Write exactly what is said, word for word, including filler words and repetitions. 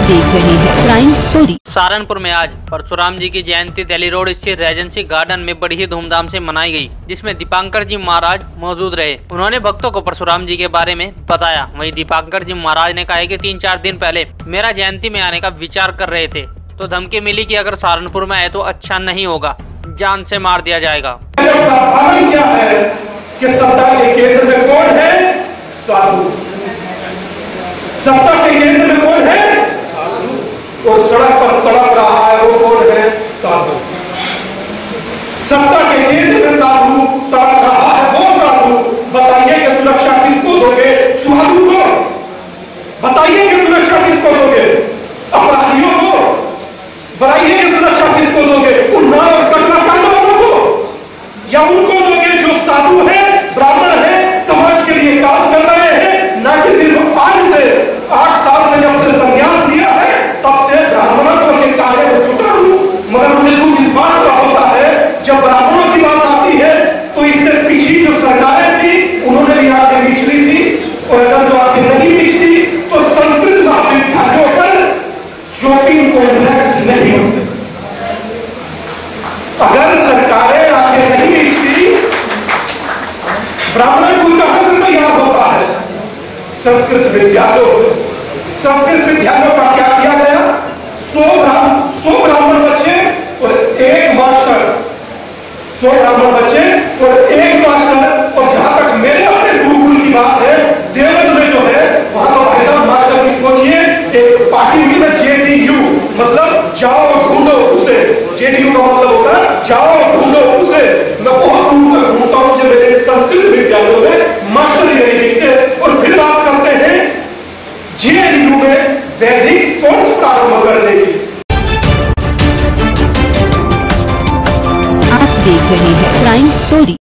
देख रहे हैं क्राइम स्टोरी। सहारनपुर में आज परशुराम जी की जयंती दिल्ली रोड स्थित रेजेंसी गार्डन में बड़ी ही धूमधाम से मनाई गई, जिसमें दीपांकर जी महाराज मौजूद रहे। उन्होंने भक्तों को परशुराम जी के बारे में बताया। वहीं दीपांकर जी महाराज ने कहा कि तीन चार दिन पहले मेरा जयंती में आने का विचार कर रहे थे, तो धमकी मिली कि अगर सहारनपुर में आए तो अच्छा नहीं होगा, जान से मार दिया जाएगा। क्या है कि सत्ता के केंद्र में कौन है? साधु। सत्ता के केंद्र में कौन है? और सड़क पर तड़प रहा है वो कौन है? साधु। सत्ता के केंद्र में साधु तड़प रहा है वो साधु। बताइए कि सुरक्षा किसको दोगे? साधु को। बताइए कि सुरक्षा किसको दोगे? अपराधियों को। बताइए कि सुरक्षा किसको दोगे? उन्नाव और कटना कांड वालों को, या उनको दोगे जो साधु है, ब्राह्मण है, समाज के लिए काम कर रहे हैं? ना कि सिर्फ आज से आठ साल से जब से संन्यास लिया है तब से ब्राह्मणत्व के कार्य में जुटा हूं, मगर मुझे दुख इस बात का होता है जब ब्राह्मणों की बात आती है तो इससे पिछली जो सरकारें थी उन्होंने भी आंखें नीच ली थी, और अगर जो आंखें नहीं नीचती तो संस्कृत महाविद्यालयों पर शोकिंग कॉम्प्लेक्स नहीं होते। अगर सरकारें आंखें नहीं नीचती, ब्राह्मण को कहां से तैयार होता है? संस्कृत विद्यालयों से। संस्कृत विद्यालयों का क्या किया गया? सौ ब्राह्मण सौ ब्राह्मण बच्चे और एक मास्टर, सौ ब्राह्मण बच्चे और एक मास्टर। और जहां तक मेरे अपने गुरुकुल की बात है, देवबंद में जो है वहां तो भाई साहब मास्टर की सोचिए, एक पार्टी भी है जेडीयू, मतलब जाओ ढूंढो उसे। जेडीयू का मतलब होता है जाओ ढूंढो उसे। मैं बहुत दूर तक ढूंढता हूं, मुझे मेरे संस्कृत विद्यालयों में मास्टर नहीं दिखते। और फिर बात करते हैं जेडीयू में वैदिक कोर्स प्रारंभ करने की। आप देख रहे हैं क्राइम स्टोरी।